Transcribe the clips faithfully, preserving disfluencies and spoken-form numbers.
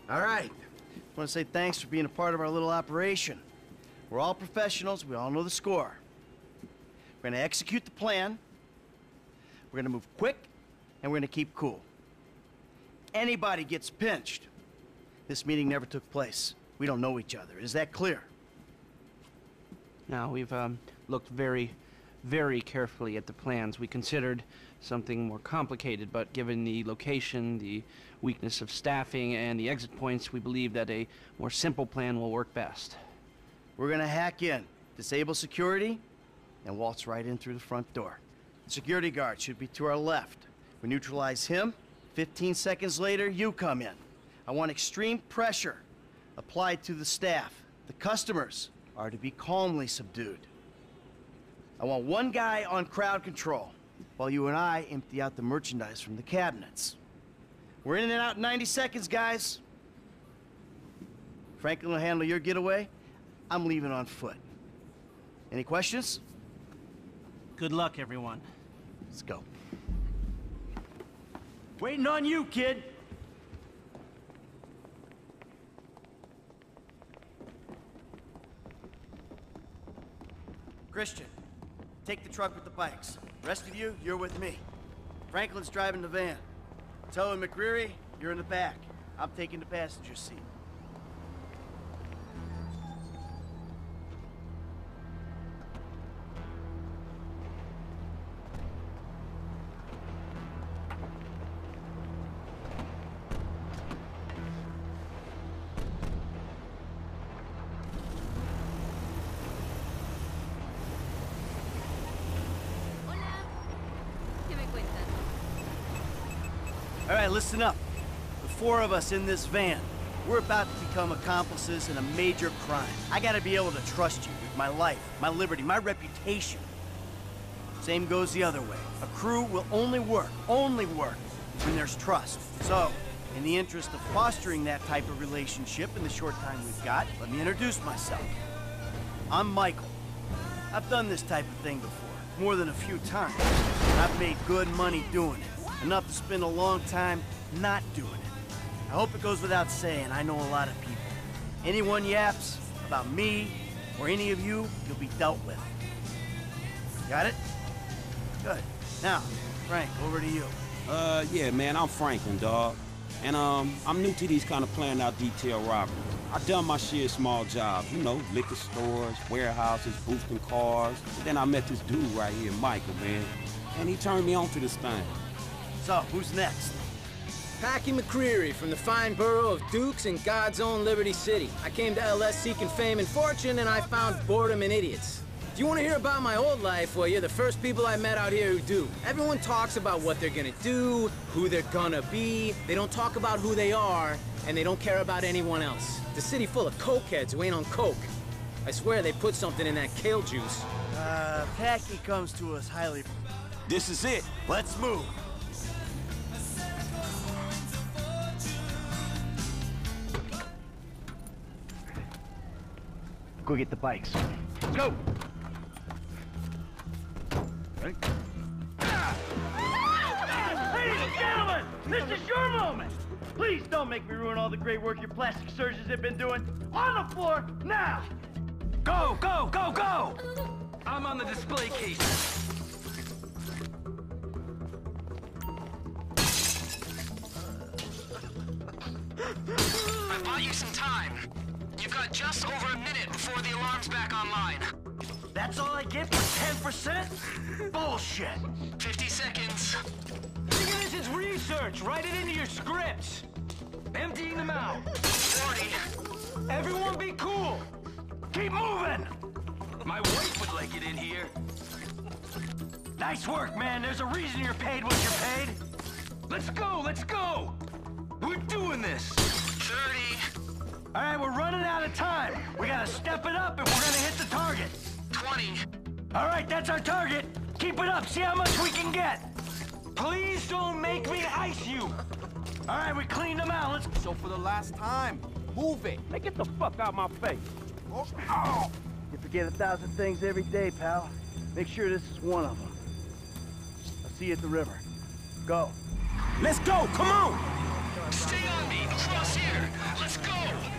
All right. I want to say thanks for being a part of our little operation. We're all professionals. We all know the score. We're going to execute the plan. We're going to move quick, and we're going to keep cool. Anybody gets pinched. This meeting never took place. We don't know each other. Is that clear? Now, we've um, looked very, very carefully at the plans. We considered something more complicated, but given the location, the weakness of staffing, and the exit points, we believe that a more simple plan will work best. We're gonna hack in, disable security, and waltz right in through the front door. The security guard should be to our left. We neutralize him. fifteen seconds later, you come in. I want extreme pressure applied to the staff. The customers are to be calmly subdued. I want one guy on crowd control, while you and I empty out the merchandise from the cabinets. We're in and out in ninety seconds, guys. Franklin will handle your getaway. I'm leaving on foot. Any questions? Good luck, everyone. Let's go. Waiting on you, kid. Christian, take the truck with the bikes. The rest of you, you're with me. Franklin's driving the van. Toe and McCreary, you're in the back. I'm taking the passenger seat. All right, listen up. The four of us in this van, we're about to become accomplices in a major crime. I gotta be able to trust you with my life, my liberty, my reputation. Same goes the other way. A crew will only work, only work, when there's trust. So, in the interest of fostering that type of relationship in the short time we've got, let me introduce myself. I'm Michael. I've done this type of thing before, more than a few times. And I've made good money doing it. Enough to spend a long time not doing it. I hope it goes without saying, I know a lot of people. Anyone yaps about me or any of you, you'll be dealt with. Got it? Good. Now, Frank, over to you. Uh, yeah, man, I'm Franklin, dawg. And, um, I'm new to these kind of planned out detail robberies. I done my share of small jobs, you know, liquor stores, warehouses, boosting cars. And then I met this dude right here, Michael, man. And he turned me on to this thing. So, who's next? Packy McCreary from the fine borough of Dukes in God's own Liberty City. I came to L S seeking fame and fortune, and I found boredom and idiots. If you want to hear about my old life, well, you're the first people I met out here who do. Everyone talks about what they're gonna do, who they're gonna be. They don't talk about who they are, and they don't care about anyone else. The city full of cokeheads who ain't on coke. I swear they put something in that kale juice. Uh, Packy comes to us highly... This is it. Let's move. Go get the bikes. Let's go! Right. Ladies and gentlemen, this is your moment. Please don't make me ruin all the great work your plastic surgeons have been doing. On the floor, now! Go, go, go, go! I'm on the display case. I bought you some time. You've got just over a minute before the alarm's back online. That's all I get for ten percent? Bullshit! fifty seconds. This is research. Write it into your scripts. Emptying them out. forty. Everyone be cool. Keep moving. My wife would like it in here. Nice work, man. There's a reason you're paid what you're paid. Let's go, let's go. We're doing this. thirty. All right, we're running out of time. We gotta step it up if we're gonna hit the target. twenty. All right, that's our target. Keep it up, see how much we can get. Please don't make me ice you. All right, we cleaned them out. Let's... So for the last time, move it. Hey, get the fuck out my face. Oh. You forget a thousand things every day, pal. Make sure this is one of them. I'll see you at the river. Go. Let's go, come on! Stay on me, across here. Let's go.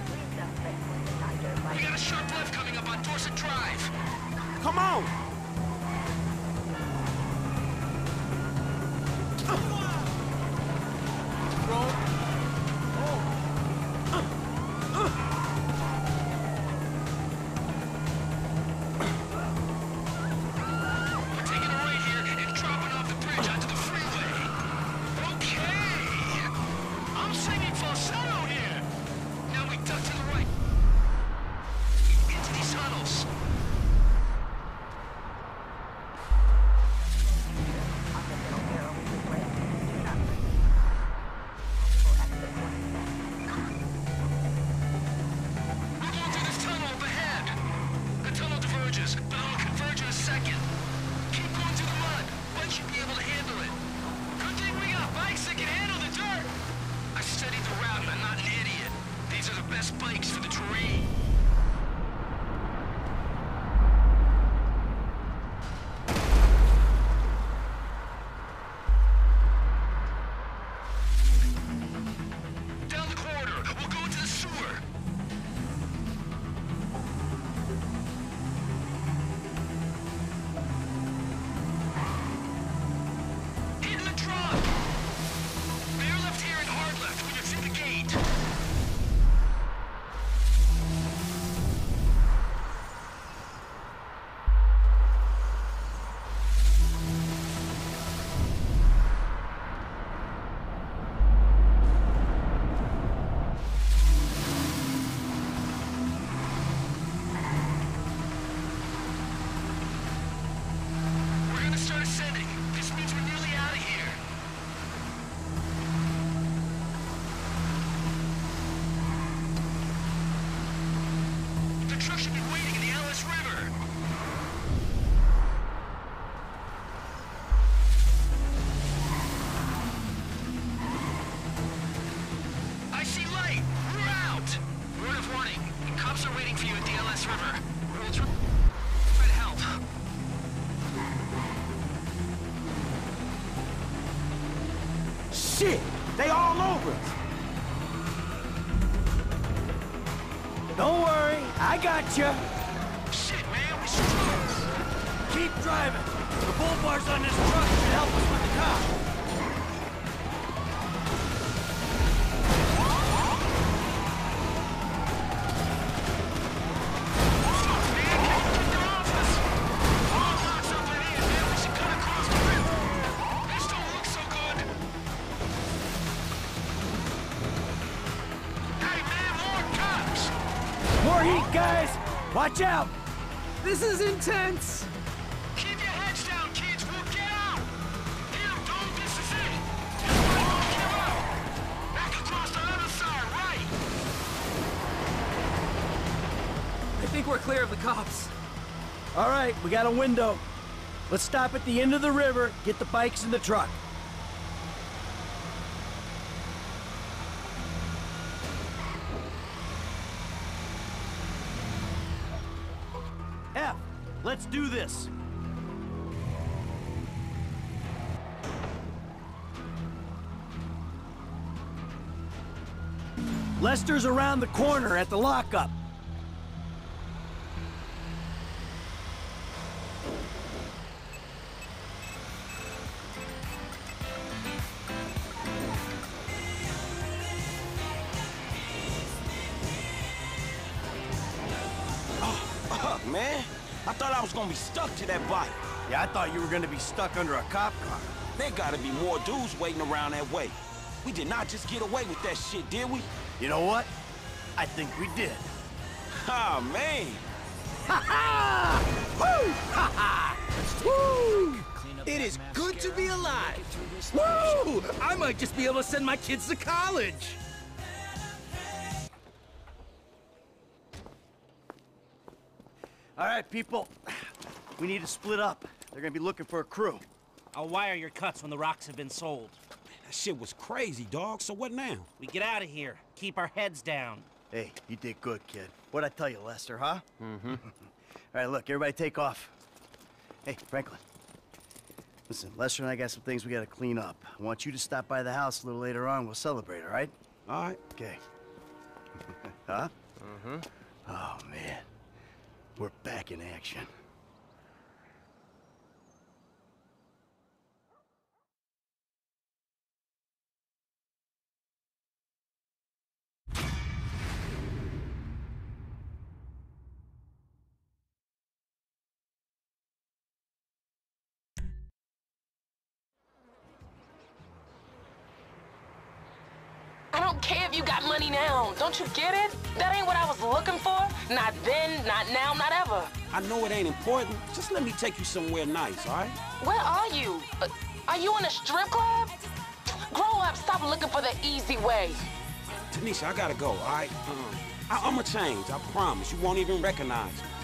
We got a sharp left coming up on Dorset Drive. Come on! We're taking a right here and dropping off the bridge onto the freeway. Okay. I'm singing falsetto here. Now we duck to the right. Into these tunnels. We're going through this tunnel up ahead. The tunnel diverges, but it'll converge in a second. Keep going through the mud. Bike should be able to handle it. Good thing we got bikes that can handle the dirt. I studied the route and I'm not an idiot. These are the best bikes for the terrain. Down the corridor. We'll go into the sewer. Hit in the truck. Bear left here and hard left when you're through the gate. We're gonna start ascending. This means we're nearly out of here. The truck should be waiting in the Alice River. I see light. We're out. Word of warning. Cops are waiting for you at the L S River. We'll try to help. Shit! They all over us! Don't worry, I got you. Shit, man, we should drive. Keep driving. The bull bars on this truck should help us with the cops. More heat, guys! Watch out! This is intense! Keep your heads down, kids. We'll get out. Here, dude, this is it. Just don't give up. Back across the other side, right? I think we're clear of the cops. All right, we got a window. Let's stop at the end of the river, get the bikes in the truck. F, let's do this. Lester's around the corner at the lockup. Man, I thought I was gonna be stuck to that bike. Yeah, I thought you were gonna be stuck under a cop car. There gotta be more dudes waiting around that way. We did not just get away with that shit, did we? You know what? I think we did. Ah, man. Ha ha! Woo! Ha ha! Woo! It is good to be alive! Woo! I might just be able to send my kids to college! All right, people. We need to split up. They're gonna be looking for a crew. I'll wire your cuts when the rocks have been sold. That shit was crazy, dog. So what now? We get out of here. Keep our heads down. Hey, you did good, kid. What'd I tell you, Lester, huh? Mm-hmm. All right, look, everybody take off. Hey, Franklin. Listen, Lester and I got some things we gotta clean up. I want you to stop by the house a little later on. We'll celebrate, all right? All right. Okay. Huh? Mm-hmm. Oh, man. We're back in action. I don't care if you got money now. Don't you get it? That ain't what I was looking for. Not then, not now, not ever. I know it ain't important. Just let me take you somewhere nice, all right? Where are you? Uh, are you in a strip club? Grow up, stop looking for the easy way. Tanisha, I gotta go, all right? Um, I I'ma change, I promise. You won't even recognize me.